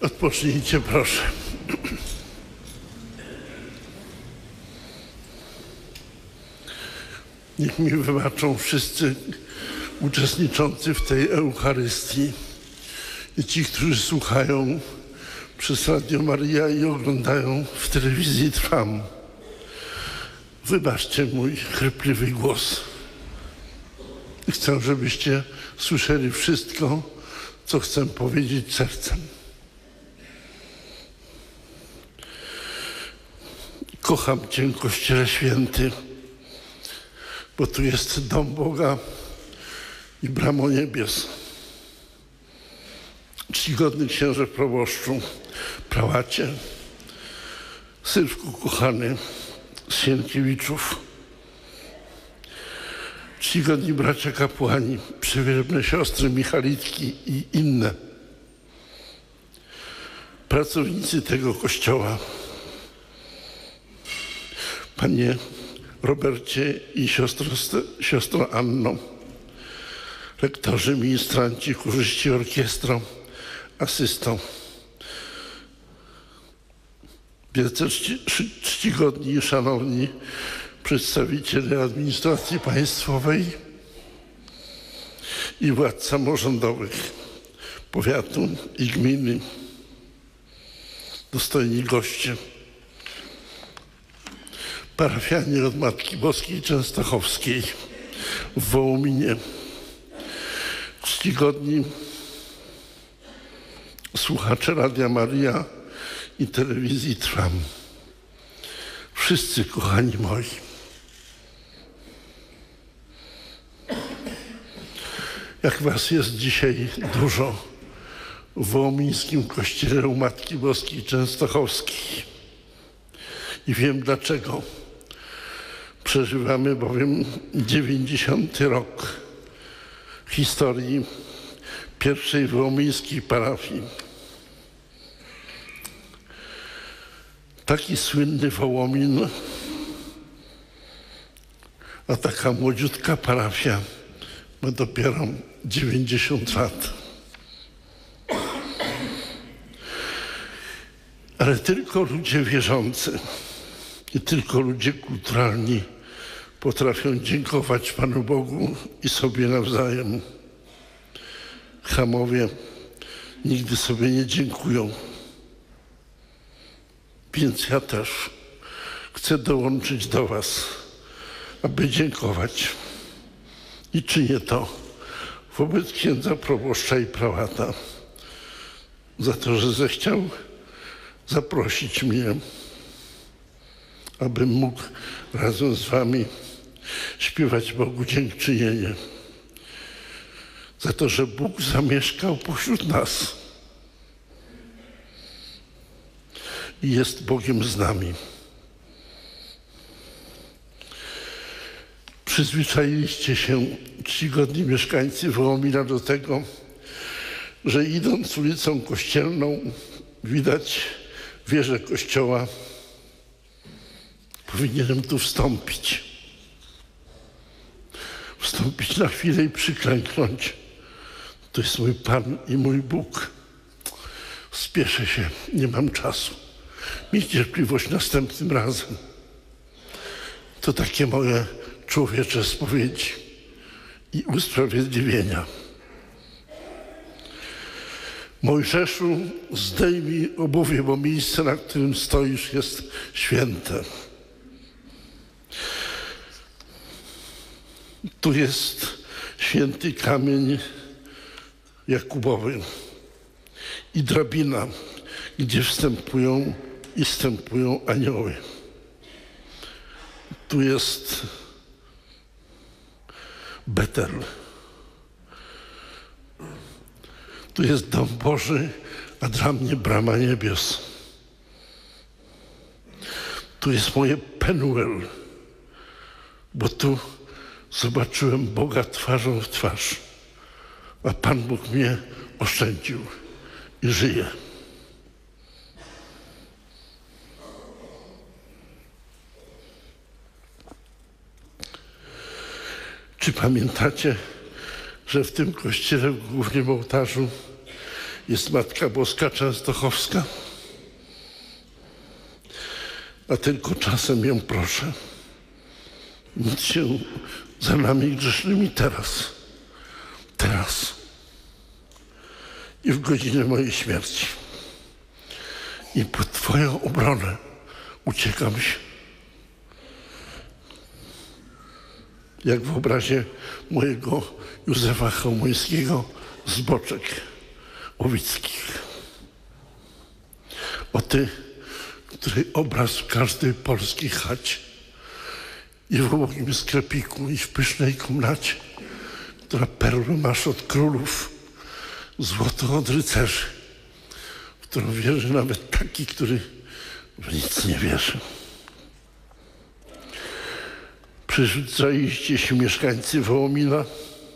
Odpocznijcie, proszę. Niech mi wybaczą wszyscy uczestniczący w tej Eucharystii i ci, którzy słuchają przez Radio Maryja i oglądają w telewizji Trwam. Wybaczcie mój chrypliwy głos. Chcę, żebyście słyszeli wszystko, co chcę powiedzieć sercem. Kocham Cię, Kościele Święty, bo tu jest dom Boga i bramo niebios. Czcigodny księże proboszczu, prałacie, Sylwku kochany z Sienkiewiczów, czcigodni bracia kapłani, przywielebne siostry Michalitki i inne, pracownicy tego kościoła, Panie Robercie i siostro Anno, lektorzy, ministranci, chórzyści, orkiestro, asysto, wielce czcigodni i szanowni przedstawiciele administracji państwowej i władz samorządowych powiatu i gminy, dostojni goście, parafianie od Matki Boskiej Częstochowskiej w Wołominie, czcigodni słuchacze Radia Maryja i telewizji Trwam. Wszyscy kochani moi. Jak was jest dzisiaj dużo w wołomińskim kościele u Matki Boskiej Częstochowskiej. I wiem dlaczego. Przeżywamy bowiem 90. rok historii pierwszej wołomińskiej parafii. Taki słynny Wołomin, a taka młodziutka parafia ma dopiero 90 lat. Ale tylko ludzie wierzący i tylko ludzie kulturalni potrafią dziękować Panu Bogu i sobie nawzajem. Chamowie nigdy sobie nie dziękują. Więc ja też chcę dołączyć do was, aby dziękować. I czynię to wobec księdza proboszcza i prałata za to, że zechciał zaprosić mnie, abym mógł razem z wami śpiewać Bogu dziękczynienie. Za to, że Bóg zamieszkał pośród nas i jest Bogiem z nami. Przyzwyczailiście się, czcigodni mieszkańcy Wołomina, do tego, że idąc ulicą Kościelną widać wieżę kościoła. Powinienem tu wstąpić. Wstąpić na chwilę i przyklęknąć. To jest mój Pan i mój Bóg. Spieszę się, nie mam czasu. Miej cierpliwość następnym razem. To takie moje człowiecze spowiedzi i usprawiedliwienia. Mojżeszu, zdejmij obuwie, bo miejsce, na którym stoisz, jest święte. Tu jest święty kamień Jakubowy i drabina, gdzie wstępują i zstępują anioły. Tu jest Betel. Tu jest dom Boży, a dla mnie brama niebios. Tu jest moje Penuel, bo tu zobaczyłem Boga twarzą w twarz, a Pan Bóg mnie oszczędził i żyje. Czy pamiętacie, że w tym kościele w głównym ołtarzu jest Matka Boska Częstochowska, a tylko czasem ją proszę, módl się za nami grzesznymi teraz i w godzinę mojej śmierci. I pod Twoją obronę uciekam się. Jak w obrazie mojego Józefa Chełmońskiego z Boczek Łowickich. O Ty, który obraz w każdej polskiej chacie i w ubogim sklepiku i w pysznej komnacie, która perły masz od królów, złoto od rycerzy, w którą wierzy nawet taki, który w nic nie wierzy. Przyrzucaliście się mieszkańcy Wołomina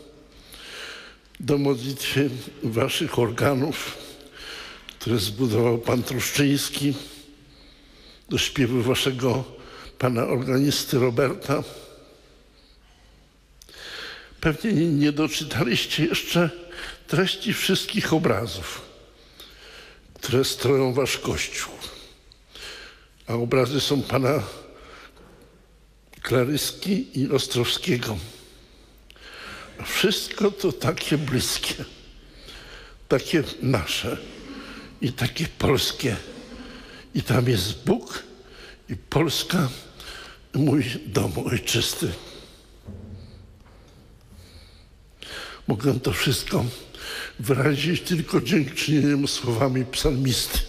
do modlitwy waszych organów, które zbudował pan Truszczyński, do śpiewu waszego pana organisty Roberta. Pewnie nie doczytaliście jeszcze treści wszystkich obrazów, które stroją wasz kościół. A obrazy są pana Klaryski i Ostrowskiego. A wszystko to takie bliskie, takie nasze i takie polskie. I tam jest Bóg i Polska, mój dom ojczysty. Mogę to wszystko wyrazić tylko dziękczynieniem słowami psalmisty.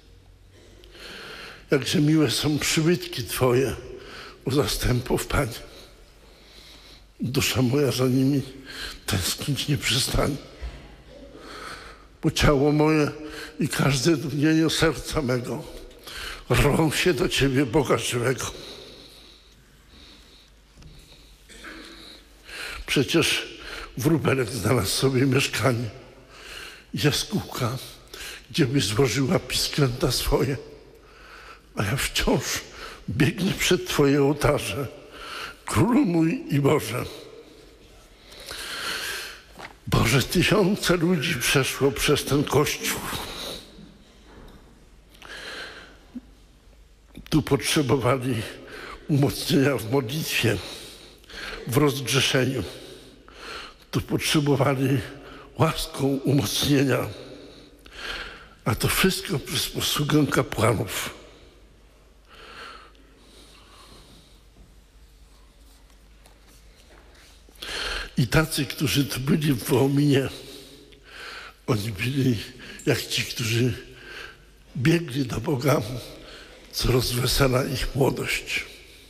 Jakże miłe są przybytki Twoje u zastępów, Panie. Dusza moja za nimi tęsknić nie przestanie. Bo ciało moje i każde dnienie serca mego rwą się do Ciebie, Boga żywego. Przecież wróbelek znalazł sobie mieszkanie, jaskółka, gdzie by złożyła pisklęta swoje, a ja wciąż biegnę przed Twoje ołtarze, Królu mój i Boże. Boże, tysiące ludzi przeszło przez ten kościół. Tu potrzebowali umocnienia w modlitwie, w rozgrzeszeniu. Tu potrzebowali łaską umocnienia. A to wszystko przez posługę kapłanów. I tacy, którzy tu byli w Wołominie, oni byli jak ci, którzy biegli do Boga, co rozwesela ich młodość.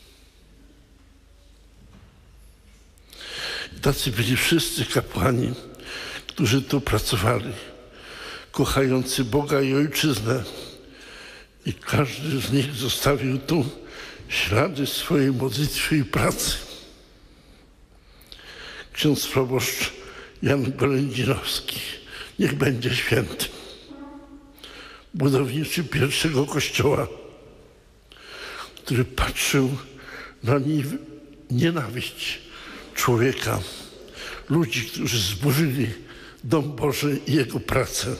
I tacy byli wszyscy kapłani, którzy tu pracowali, kochający Boga i Ojczyznę. I każdy z nich zostawił tu ślady swojej modlitwy i pracy. Ksiądz proboszcz Jan Golędzinowski, niech będzie święty, budowniczy pierwszego kościoła, który patrzył na nienawiść człowieka, ludzi, którzy zburzyli dom Boży i jego pracę.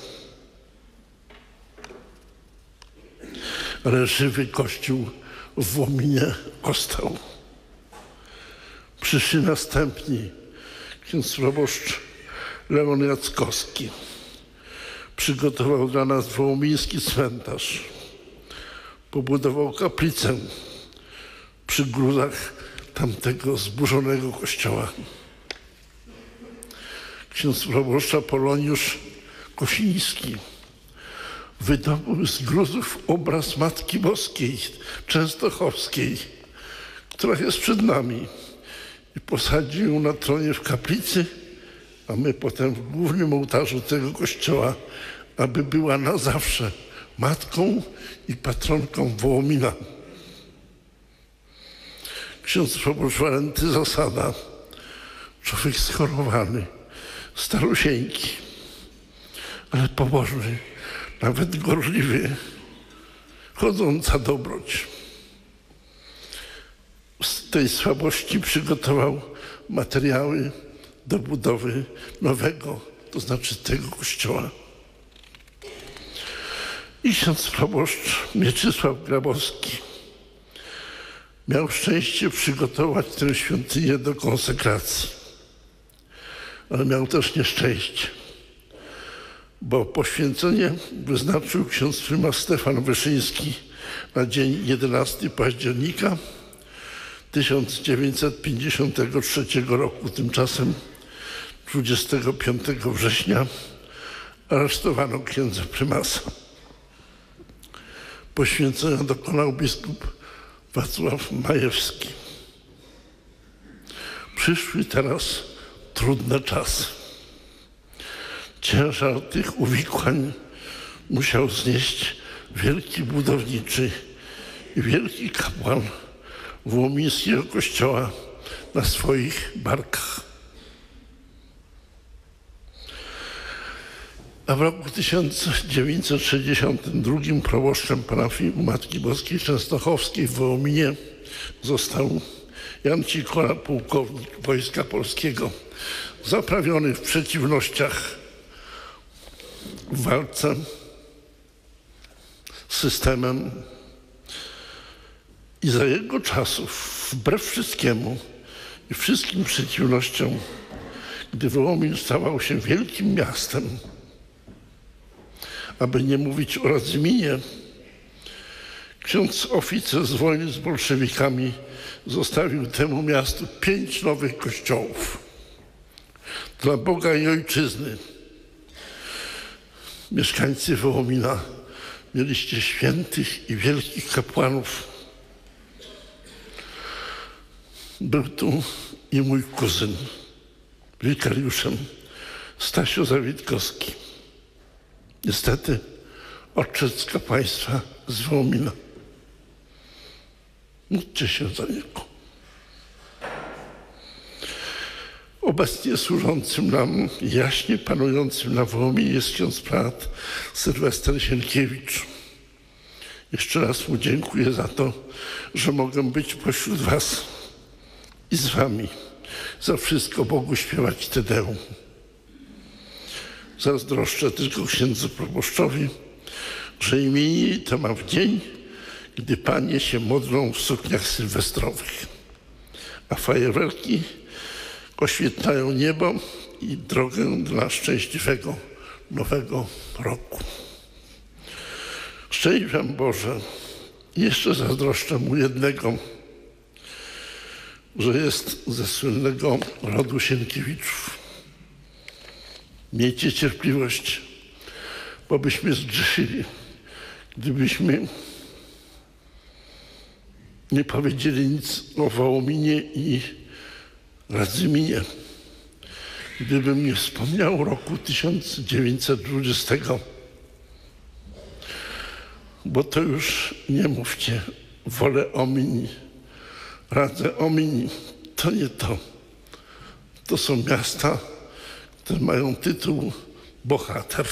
Ale żywy Kościół w Wołominie ostał. Przyszli następni. Ksiądz proboszcz Leon Jackowski przygotował dla nas wołomiński cmentarz. Pobudował kaplicę przy gruzach tamtego zburzonego kościoła. Ksiądz proboszcz Apoloniusz Kosiński wydobył z gruzów obraz Matki Boskiej Częstochowskiej, która jest przed nami, i posadził ją na tronie w kaplicy, a my potem w głównym ołtarzu tego kościoła, aby była na zawsze matką i patronką Wołomina. Ksiądz proboszcz Walenty Zasada, człowiek schorowany, starusieńki, ale pobożny, nawet gorliwy, chodząca dobroć. Z tej słabości przygotował materiały do budowy nowego, to znaczy tego kościoła. I ksiądz proboszcz Mieczysław Grabowski miał szczęście przygotować tę świątynię do konsekracji. Ale miał też nieszczęście, bo poświęcenie wyznaczył ksiądz prymas Stefan Wyszyński na dzień 11 października 1953 roku. Tymczasem 25 września aresztowano księdza prymasa. Poświęcenia dokonał biskup Wacław Majewski. Przyszły teraz trudne czasy. Ciężar tych uwikłań musiał znieść wielki budowniczy i wielki kapłan Wołomińskiego kościoła na swoich barkach. A w roku 1962 proboszczem parafii u Matki Boskiej Częstochowskiej w Wołominie został Jan Cikola, pułkownik Wojska Polskiego, zaprawiony w przeciwnościach w walce z systemem i za jego czasów, wbrew wszystkiemu i wszystkim przeciwnościom, gdy Wołomin stawał się wielkim miastem, aby nie mówić o Radzyminie, ksiądz oficer z wojny z bolszewikami zostawił temu miastu 5 nowych kościołów dla Boga i Ojczyzny. Mieszkańcy Wołomina, mieliście świętych i wielkich kapłanów. Był tu i mój kuzyn, wikariuszem Stasio Zawitkowski. Niestety odszedł z kapłaństwa z Wołomina. Módlcie się za niego. Obecnie służącym nam, jaśnie panującym na Wołominie jest ksiądz prałat Sylwester Sienkiewicz. Jeszcze raz mu dziękuję za to, że mogę być pośród was i z wami. Za wszystko Bogu śpiewać Te Deum. Zazdroszczę tylko księdzu proboszczowi, że imieniny to ma w dzień, gdy panie się modlą w sukniach sylwestrowych, a fajerwerki oświetlają niebo i drogę dla szczęśliwego nowego roku. Szczęść wam Boże. I jeszcze zazdroszczę mu jednego, że jest ze słynnego rodu Sienkiewiczów. Miejcie cierpliwość, bo byśmy zgrzeszyli, gdybyśmy nie powiedzieli nic o Wołominie i Radzyminie. Gdybym nie wspomniał roku 1920, bo to już nie mówcie, wolę omini, radzę omini, to nie to. To są miasta, które mają tytuł bohater.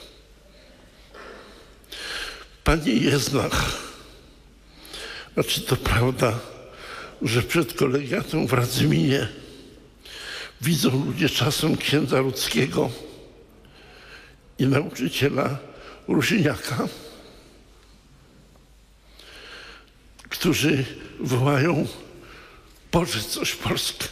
Panie Jeznach, a czy to prawda, że przed kolegiatą w Radzyminie widzą ludzie czasem księdza Rudzkiego i nauczyciela Rusiniaka, którzy wołają: pożycz Polskę,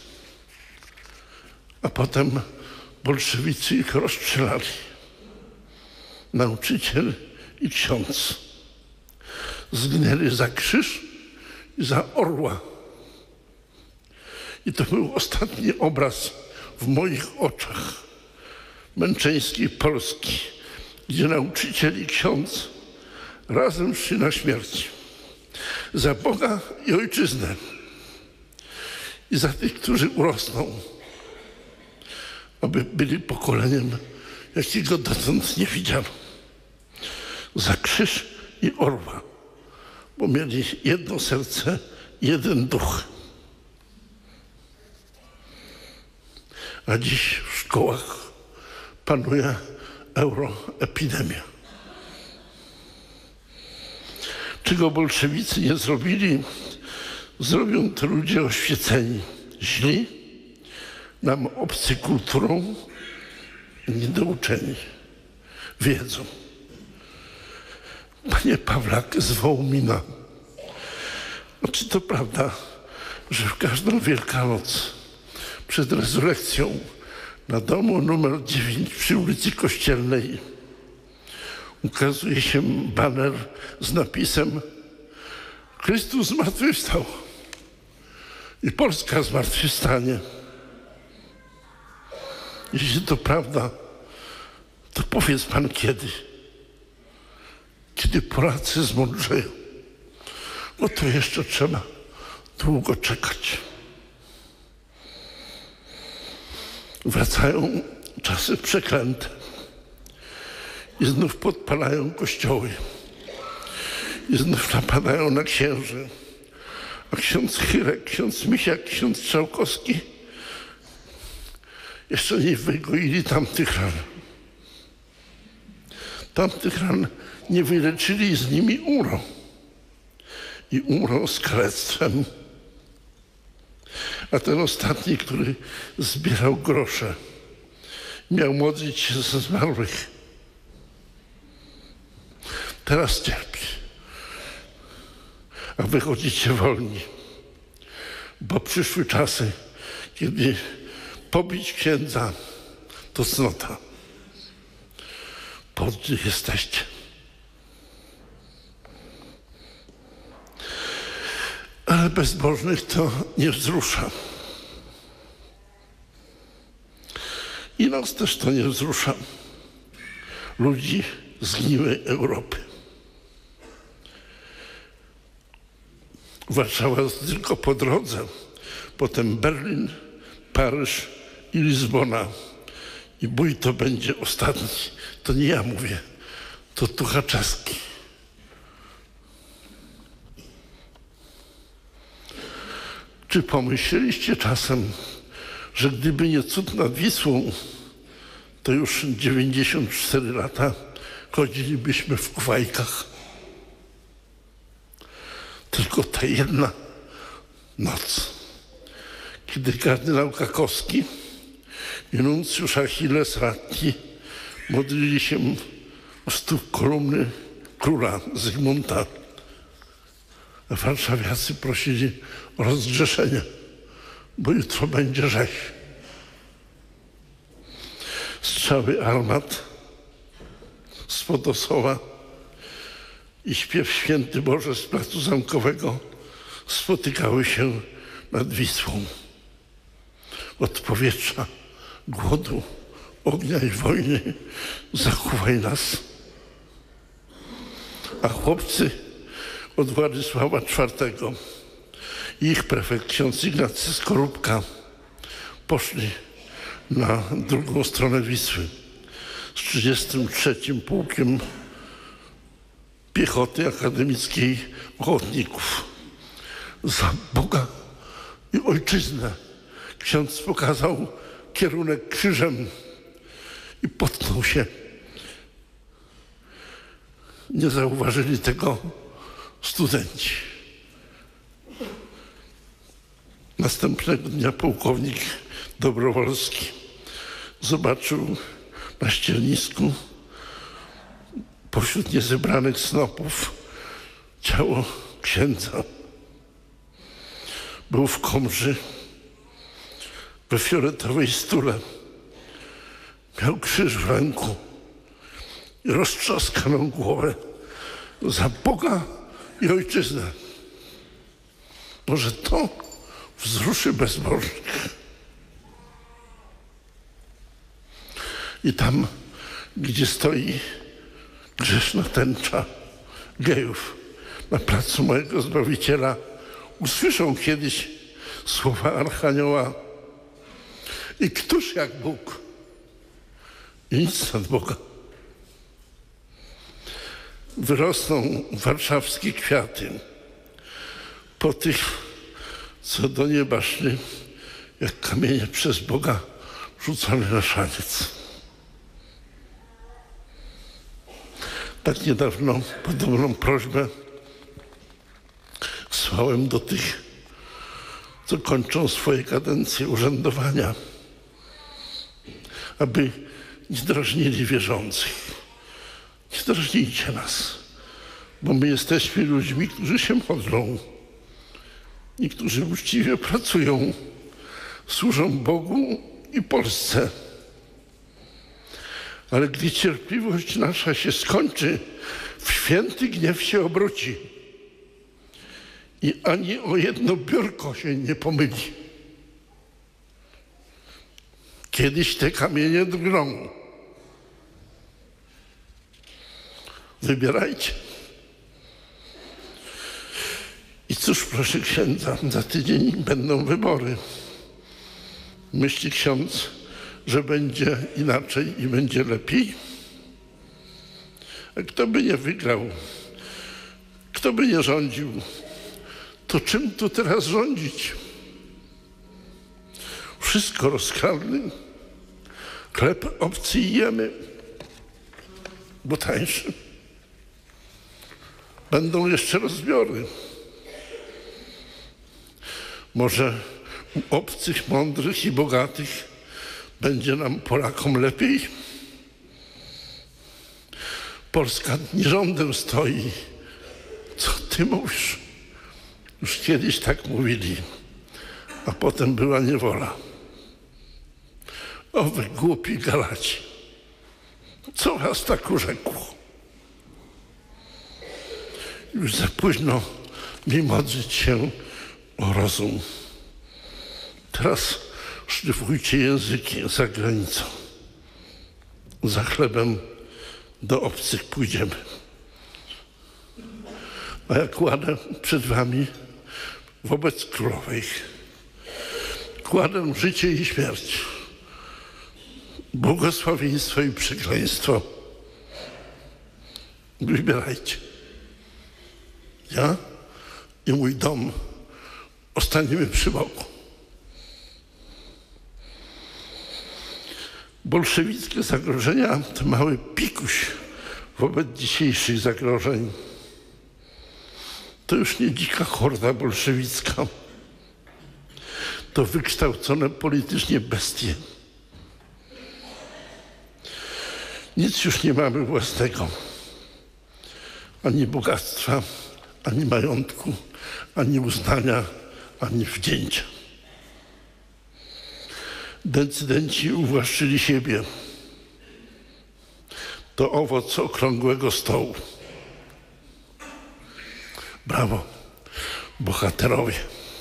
a potem bolszewicy ich rozstrzelali. Nauczyciel i ksiądz zginęli za krzyż i za orła. I to był ostatni obraz w moich oczach męczeńskiej Polski, gdzie nauczyciel i ksiądz razem szli na śmierć. Za Boga i Ojczyznę. I za tych, którzy urosną, aby byli pokoleniem, jakiego dotąd nie widziano. Za krzyż i orła, bo mieli jedno serce, jeden duch. A dziś w szkołach panuje euroepidemia. Czego bolszewicy nie zrobili, zrobią to ludzie oświeceni, źli, nam obcy kulturą, niedouczeni, wiedzą. Panie Pawlak z Wołomina, czy to prawda, że w każdą Wielkanoc przed rezurekcją na domu numer 9 przy ulicy Kościelnej ukazuje się baner z napisem Chrystus zmartwychwstał i Polska zmartwychwstanie? Jeśli to prawda, to powiedz pan kiedy? Kiedy Polacy zmądrzeją? No to jeszcze trzeba długo czekać. Wracają czasy przeklęte i znów podpalają kościoły i znów napadają na księży. A ksiądz Chyrek, ksiądz Misiak, ksiądz Strzałkowski jeszcze nie wygoili tamtych ran. Tamtych ran nie wyleczyli i z nimi umrą. I umrą z kalectwem. A ten ostatni, który zbierał grosze, miał modlić się ze zmarłych. Teraz cierpi. A wychodzicie wolni. Bo przyszły czasy, kiedy pobić księdza to cnota. Podli jesteście. Ale bezbożnych to nie wzrusza. I nas też to nie wzrusza. Ludzi zgniłej Europy. Warszawa tylko po drodze. Potem Berlin, Paryż i Lizbona. I bój to będzie ostatni. To nie ja mówię, to Tuchaczewski. Czy pomyśleliście czasem, że gdyby nie cud nad Wisłą, to już 94 lata chodzilibyśmy w kufajkach? Tylko ta jedna noc, kiedy kardynał Kakowski i nuncjusz Achilles Ratti modlili się o stóp kolumny króla Zygmunta, a warszawiacy prosili o rozgrzeszenie, bo jutro będzie rzeź. Strzały armat z Podosowa i śpiew Święty Boże z Placu Zamkowego spotykały się nad Wisłą. Od powietrza, głodu, ognia i wojny zachuwaj nas. A chłopcy od Władysława IV i ich prefekt ksiądz Ignacy Skorupka poszli na drugą stronę Wisły z 33. Pułkiem Piechoty Akademickiej Ochotników. Za Boga i ojczyznę ksiądz pokazał kierunek krzyżem i potknął się. Nie zauważyli tego studenci. Następnego dnia pułkownik Dobrowolski zobaczył na ściernisku pośród niezebranych snopów ciało księdza. Był w komży, we fioletowej stule. Miał krzyż w ręku i roztrzaskaną głowę. Za Boga i ojczyznę. Może to wzruszy bezbożnych. I tam, gdzie stoi grzeszna tęcza gejów na placu mojego Zbawiciela, usłyszą kiedyś słowa Archanioła: i któż jak Bóg? I nic nad Boga. Wyrosną warszawskie kwiaty po tych, co do nieba szli, jak kamienie przez Boga rzucone na szaniec. Tak niedawno podobną prośbę słałem do tych, co kończą swoje kadencje urzędowania, aby nie drażnili wierzących. Nie drażnijcie nas, Bo my jesteśmy ludźmi, którzy się modlą i którzy uczciwie pracują, służą Bogu i Polsce. Ale gdy cierpliwość nasza się skończy, w święty gniew się obróci i ani o jedno biurko się nie pomyli. Kiedyś te kamienie drgną. Wybierajcie. I cóż, proszę księdza, za tydzień będą wybory. Myśli ksiądz, że będzie inaczej i będzie lepiej? A kto by nie wygrał, kto by nie rządził, to czym tu teraz rządzić? Wszystko rozkradli, chleb obcy jemy, bo tańszy. Będą jeszcze rozbiory. Może u obcych, mądrych i bogatych będzie nam, Polakom, lepiej? Polska nie rządem stoi. Co ty mówisz? Już kiedyś tak mówili, a potem była niewola. O wy głupi Galaci, co was tak urzekło? Już za późno mi modlić się o rozum. Teraz szlifujcie języki za granicą. Za chlebem do obcych pójdziemy. A ja kładę przed wami wobec królowej. Kładę życie i śmierć, błogosławieństwo i przekleństwo. Wybierajcie. Ja i mój dom ostaniemy przy Bogu. Bolszewickie zagrożenia to mały pikuś wobec dzisiejszych zagrożeń. To już nie dzika horda bolszewicka. To wykształcone politycznie bestie. Nic już nie mamy własnego. Ani bogactwa, ani majątku, ani uznania, ani wdzięcia. Decydenci uwłaszczyli siebie. To owoc okrągłego stołu. Brawo, bohaterowie.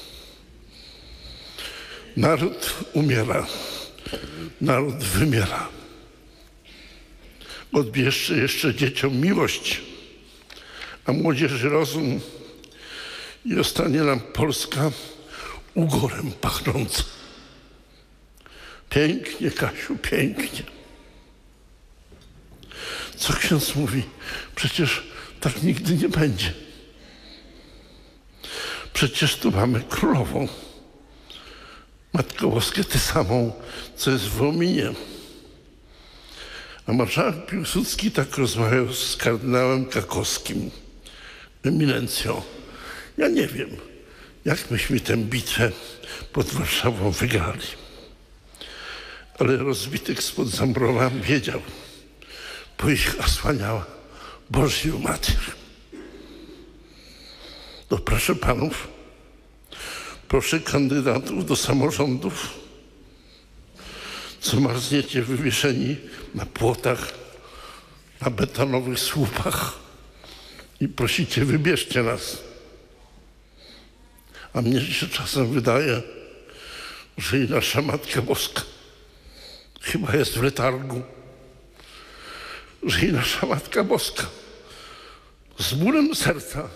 Naród umiera, naród wymiera. Odbierzcie jeszcze dzieciom miłość, a młodzieży rozum i ostanie nam Polska ugorem pachnąca. Pięknie, Kasiu, pięknie. Co ksiądz mówi? Przecież tak nigdy nie będzie. Przecież tu mamy królową. Matko Boskie, tę samą, co jest w Wołyninie. A marszałek Piłsudski tak rozmawiał z kardynałem Kakowskim. Eminencjo, ja nie wiem, jak myśmy tę bitwę pod Warszawą wygrali. Ale rozbitek spod Zambrowa wiedział, bo ich osłaniała Bożiu Mater. No proszę panów, proszę kandydatów do samorządów, co marzniecie wywieszeni na płotach, na betonowych słupach i prosicie, wybierzcie nas. A mnie się czasem wydaje, że i nasza Matka Boska chyba jest w letargu, że i nasza Matka Boska z bólem serca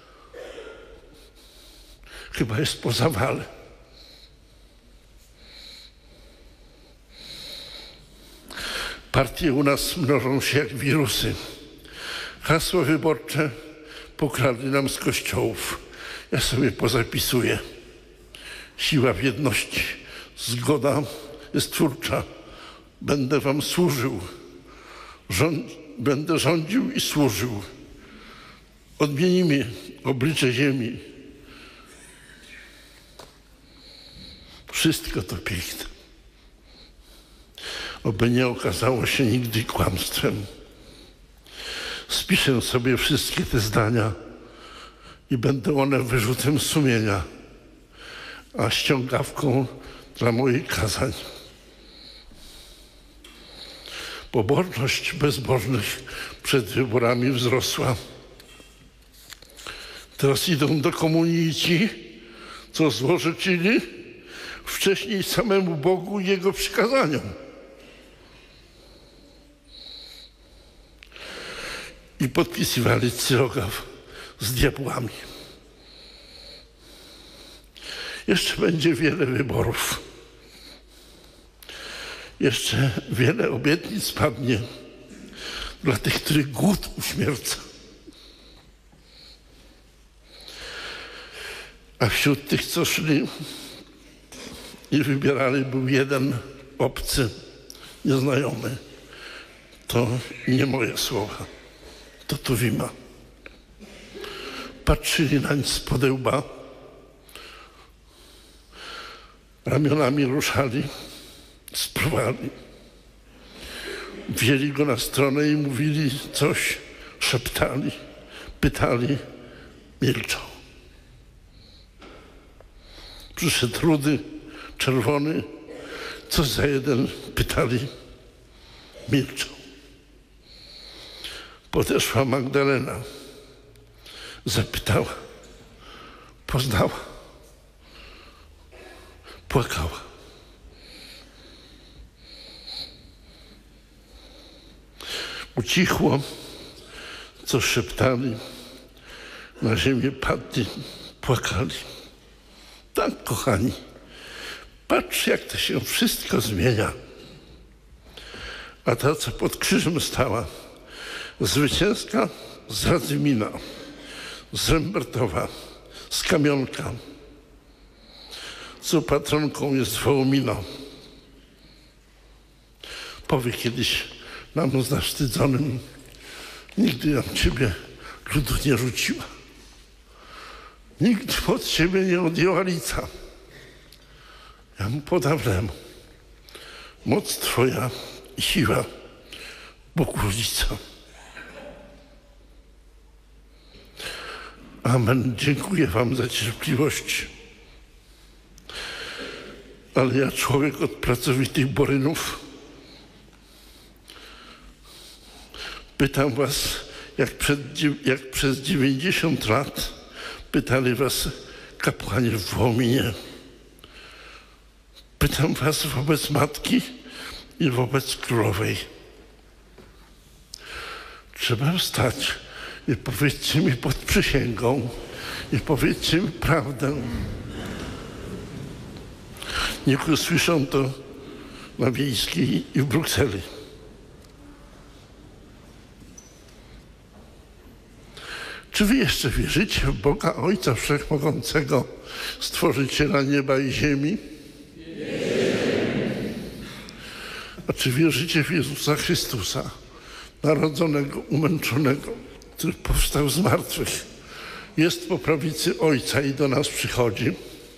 chyba jest po zawale. Partie u nas mnożą się jak wirusy. Hasła wyborcze pokradli nam z kościołów. Ja sobie pozapisuję. Siła w jedności, zgoda jest twórcza. Będę wam służył. Będę rządził i służył. Odmienimy oblicze ziemi. Wszystko to piękne. Oby nie okazało się nigdy kłamstwem. Spiszę sobie wszystkie te zdania i będą one wyrzutem sumienia, a ściągawką dla moich kazań. Pobożność bezbożnych przed wyborami wzrosła. Teraz idą do komunii ci, co złorzeczyli wcześniej samemu Bogu i Jego przykazaniom. I podpisywali cyrograf z diabłami. Jeszcze będzie wiele wyborów. Jeszcze wiele obietnic padnie dla tych, których głód uśmierca. A wśród tych, co szli i wybierali, był jeden obcy, nieznajomy. To nie moje słowa, to Tuwima. Patrzyli nań spod łba, ramionami ruszali, spruwali. Wzięli go na stronę i mówili coś, szeptali, pytali, milczał. Przyszedł rudy, czerwony, coś za jeden, pytali, milczał. Podeszła Magdalena, zapytała, poznała, płakała. Ucichło, co szeptali, na ziemię padli, płakali. Tak, kochani, patrz, jak to się wszystko zmienia. A ta, co pod krzyżem stała, zwycięska z Radzymina, z Rembertowa, z Kamionka, co patronką jest Wołomina. Powie kiedyś nam zawstydzonym, nigdy nam ciebie ludu nie rzuciła. Nikt od ciebie nie odjęła lica. Ja mu podawlę. Moc twoja i siła, Bóg Rodzica. Amen. Dziękuję wam za cierpliwość. Ale ja, człowiek od pracowitych borynów, pytam was, jak przez 90 lat pytali was kapłani w Wołominie. Pytam was wobec Matki i wobec Królowej. Trzeba wstać i powiedzcie mi pod przysięgą i powiedzcie mi prawdę. Niech usłyszą to na Wiejskiej i w Brukseli. Czy wy jeszcze wierzycie w Boga Ojca Wszechmogącego, Stworzyciela nieba i ziemi? A czy wierzycie w Jezusa Chrystusa, narodzonego, umęczonego, który powstał z martwych, jest po prawicy Ojca i do nas przychodzi?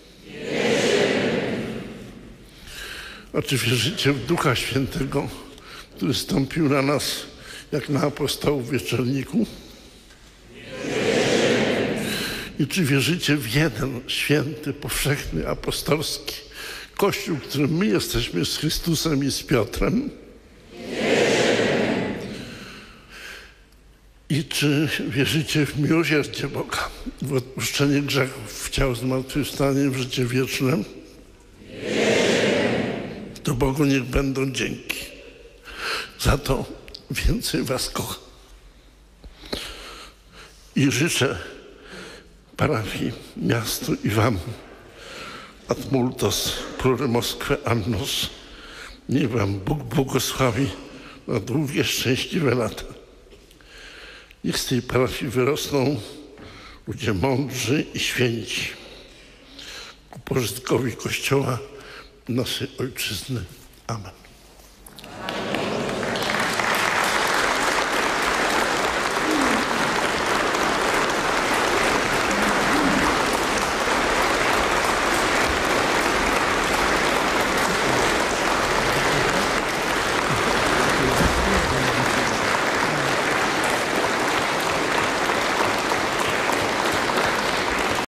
A czy wierzycie w Ducha Świętego, który stąpił na nas jak na apostołów w wieczorniku? I czy wierzycie w jeden święty, powszechny, apostolski Kościół, którym my jesteśmy z Chrystusem i z Piotrem? I czy wierzycie w miłosierdzie Boga, w odpuszczenie grzechów, w ciało zmartwychwstanie, w życie wieczne? To Bogu niech będą dzięki. Za to więcej was kocham. I życzę parafii, miastu i wam ad multos plurimoque annos. Niech wam Bóg błogosławi na długie, szczęśliwe lata. Niech z tej parafii wyrosną ludzie mądrzy i święci ku pożytkowi Kościoła naszej Ojczyzny. Amen.